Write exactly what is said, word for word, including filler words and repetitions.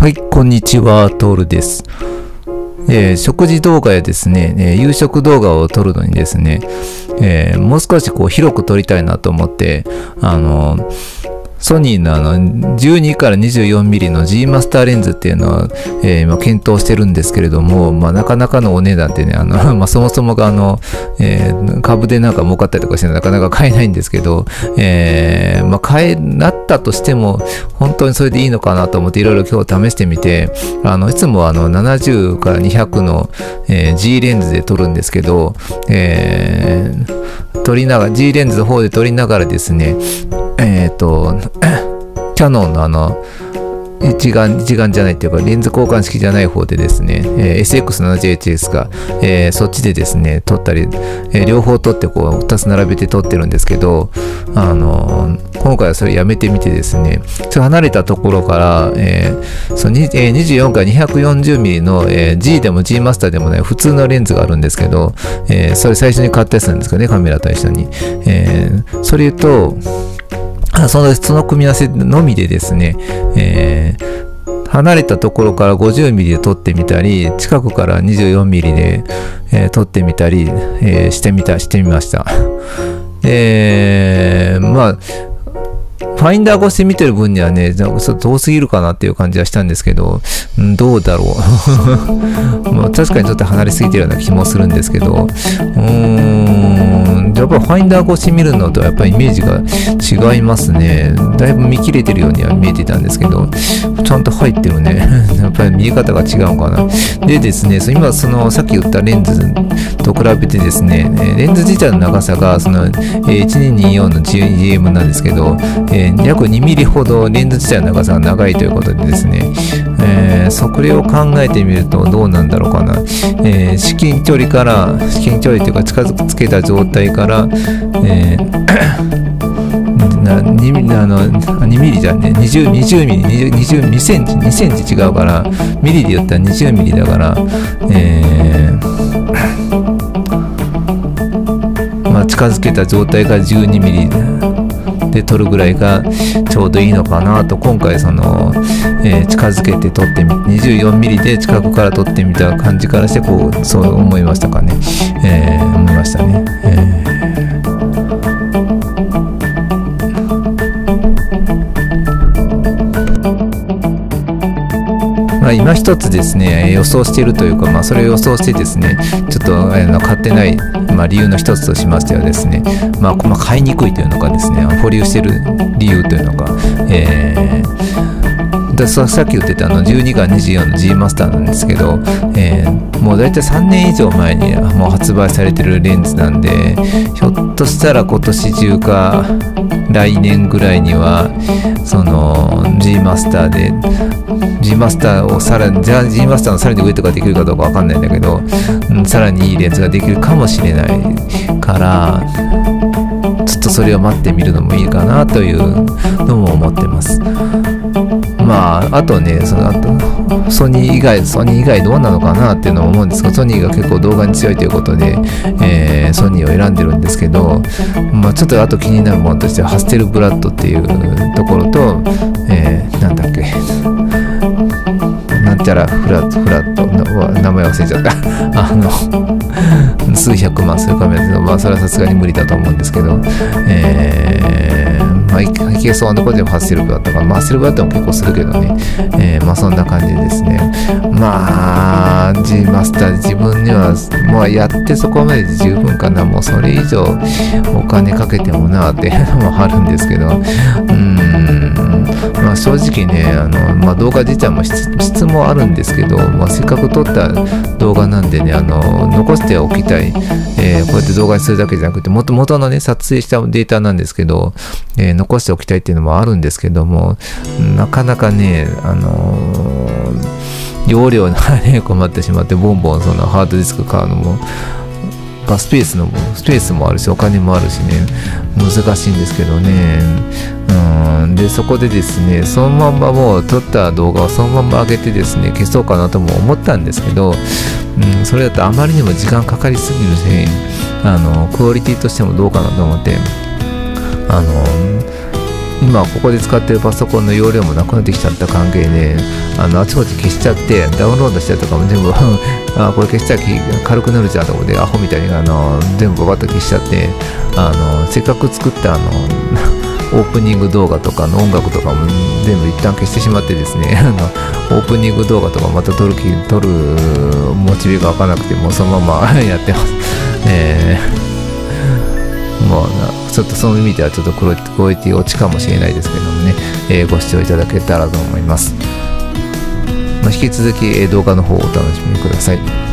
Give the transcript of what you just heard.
はい、こんにちは、トールです。えー、食事動画やですね、えー、夕食動画を撮るのにですね、えー、もう少しこう広く撮りたいなと思って、あのー、ソニーのあのじゅうにからにじゅうよんミリの G マスターレンズっていうのを、えー、今検討してるんですけれども、まあ、なかなかのお値段でね、あの、まあ、そもそもがあの、えー、株でなんか儲かったりとかしてなかなか買えないんですけど、えー、まあ、買えなったとしても、本当にそれでいいのかなと思っていろいろ今日試してみて、あの、いつもあのななじゅうからにひゃくの、えー、G レンズで撮るんですけど、えー、撮りながら、G レンズの方で撮りながらですね、えっと、キャノンのあの、一眼、一眼じゃないっていうか、レンズ交換式じゃない方でですね、えー、エスエックスななじゅうエイチ ですか、えー、そっちでですね、撮ったり、えー、両方撮ってこう、二つ並べて撮ってるんですけど、あのー、今回はそれやめてみてですね、ちょっと離れたところから、えー、そのに、えー、にじゅうよんからにひゃくよんじゅうミリの、えー、G でも G マスターでもね、普通のレンズがあるんですけど、えー、それ最初に買ったやつなんですかね、カメラと一緒に。えー、それ言うと、その、その組み合わせのみでですね、えー、離れたところから ごじゅうミリ で撮ってみたり、近くから にじゅうよんミリ で、えー、撮ってみたり、えー、してみた、してみました。えー、まあ、ファインダー越しで見てる分にはね、ちょっと遠すぎるかなっていう感じはしたんですけど、うん、どうだろう。まあ、確かにちょっと離れすぎてるような気もするんですけど、うーん、やっぱりファインダー越し見るのとやっぱりイメージが違いますね。だいぶ見切れてるようには見えてたんですけど、ちゃんと入ってるね。やっぱり見え方が違うのかな。でですね、今そのさっき言ったレンズと比べてですね、レンズ自体の長さがそのいちにによんの ジーエム なんですけど、えー、約にミリほどレンズ自体の長さが長いということでですね、えー、それを考えてみるとどうなんだろうかな。えー、至近距離から、至近距離というか近づけた状態から、えー、な 2, あのにミリじゃね、にじゅう、にじゅうミリ、にじゅう、にセンチ、にセンチ違うから、ミリで言ったらにじゅうミリだから、えー、まあ近づけた状態がじゅうにミリで撮るぐらいがちょうどいいのかなと、今回その、えー、近づけて撮ってみて にじゅうよんミリ で近くから撮ってみた感じからしてこうそう思いましたかね、えー、思いましたね、えーまあ、今一つですね、予想しているというか、まあ、それを予想してですね、ちょっと、えー、買ってない、まあ、理由の一つとしましてはですね、まあ、まあ、買いにくいというのかですね、保留している理由というのか、えー、でさっき言ってたあのじゅうにからにじゅうよんの G マスターなんですけど、えー、もう大体さんねん以上前にもう発売されてるレンズなんで、ひょっとしたら今年中か来年ぐらいにはその G マスターでG マスターをさらに、じゃあ G マスターのさらに上とかできるかどうかわかんないんだけど、うん、さらにいいレンズができるかもしれないから、ちょっとそれを待ってみるのもいいかなというのも思ってます。まあ、あとね、その後、ソニー以外、ソニー以外どうなのかなっていうのも思うんですけど、ソニーが結構動画に強いということで、えー、ソニーを選んでるんですけど、まあ、ちょっとあと気になるものとしては、ハステルブラッドっていうところと、えー、なんだっけ、なんちゃらフラット、フラット、名前忘れちゃった。あの、数百万するカメラですけど、まあ、それはさすがに無理だと思うんですけど、えー、まあ、いけそうなところでもハッセルブラッドか、まあ、ハッセルブラッドも結構するけどね、えー、まあ、そんな感じですね。まあ、G マスター自分には、まあ、やってそこまでで十分かな、もうそれ以上お金かけてもなっていうのもあるんですけど、うーん、まあ、正直ね、あの、まあ、動画自体も質、質もあるんですけど、まあ、せっかく撮った動画なんでね、あの、残しておきたい、えー、こうやって動画にするだけじゃなくて、元々のね、撮影したデータなんですけど、えー、残しておきたいっていうのもあるんですけども、なかなかね、あのー、容量がね、困ってしまって、ボンボンそのハードディスク買うのも、スペースのスペースもあるしお金もあるしね、難しいんですけどね。うん、でそこでですね、そのまんまもう撮った動画をそのまま上げてですね、消そうかなとも思ったんですけど、うん、それだとあまりにも時間かかりすぎるし、あのクオリティとしてもどうかなと思って、あの今ここで使ってるパソコンの容量もなくなってきちゃった関係で、あのあちこち消しちゃって、ダウンロードしたりとかも全部あこれ消したら軽くなるじゃんと思ってアホみたいにあの全部ババッと消しちゃって、あのせっかく作ったあのオープニング動画とかの音楽とかも全部一旦消してしまってですね、あのオープニング動画とかまた撮る気撮るモチベが湧かなくて、もうそのままやってます。えー、もうなちょっとその意味ではちょっとクオリティ落ちかもしれないですけどもね、えー、ご視聴いただけたらと思います。まあ、引き続き動画の方をお楽しみください。